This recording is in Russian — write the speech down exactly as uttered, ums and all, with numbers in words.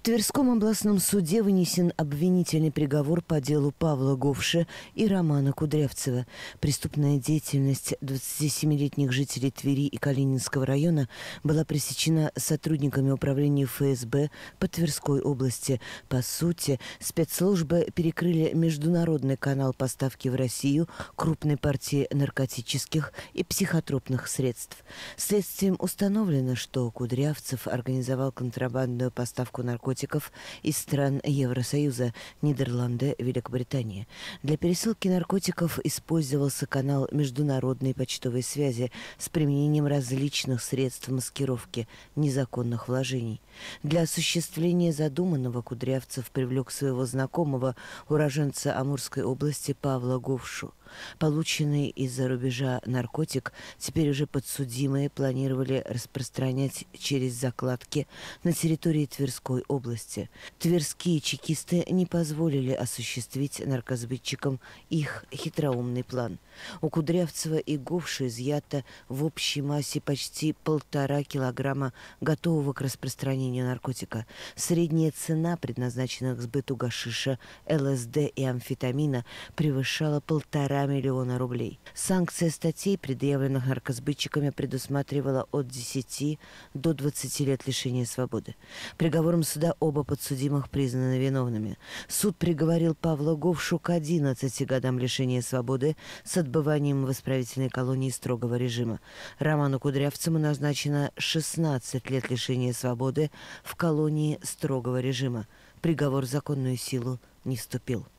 Тверском областном суде вынесен обвинительный приговор по делу Павла Говши и Романа Кудрявцева. Преступная деятельность двадцатисемилетних жителей Твери и Калининского района была пресечена сотрудниками управления эф эс бэ по Тверской области. По сути, спецслужбы перекрыли международный канал поставки в Россию крупной партии наркотических и психотропных средств. Следствием установлено, что Кудрявцев организовал контрабандную поставку наркотиков из стран Евросоюза, Нидерланды, Великобритании. Для пересылки наркотиков использовался канал международной почтовой связи с применением различных средств маскировки незаконных вложений. Для осуществления задуманного Кудрявцев привлек своего знакомого, уроженца Амурской области Павла Говшу. Полученный из-за рубежа наркотик теперь уже подсудимые планировали распространять через закладки на территории Тверской области. Тверские чекисты не позволили осуществить наркосбытчикам их хитроумный план. У Кудрявцева и Говши изъято в общей массе почти полтора килограмма готового к распространению наркотика. Средняя цена предназначенных к сбыту гашиша, эл эс дэ и амфетамина превышала полтора миллиона рублей. Санкция статей, предъявленных наркосбытчиками, предусматривала от десяти до двадцати лет лишения свободы. Приговором суда оба подсудимых признаны виновными. Суд приговорил Павла Говшу к одиннадцати годам лишения свободы с отбыванием в исправительной колонии строгого режима. Роману Кудрявцеву назначено шестнадцать лет лишения свободы в колонии строгого режима. Приговор в законную силу не вступил.